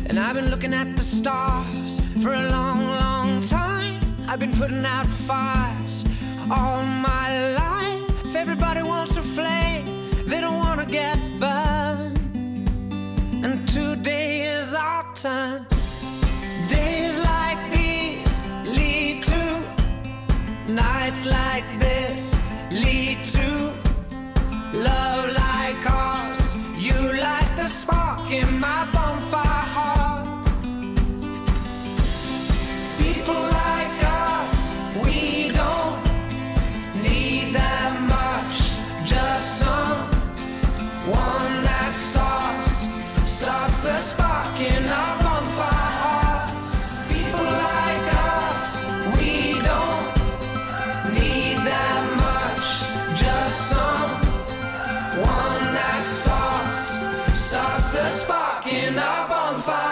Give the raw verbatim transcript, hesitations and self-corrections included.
And I've been looking at the stars for a long, long time. I've been putting out fires all my life. Everybody wants a flame, they don't want to get burned. And today is our turn. Days like these lead to nights like this, lead to love like ours. You light the spark in my bonfire heart. People like us, we don't need that much. Just someone that starts, starts the spark in our bonfire hearts. People like us, we don't need that much. Just someone that starts, starts the spark in our bonfire.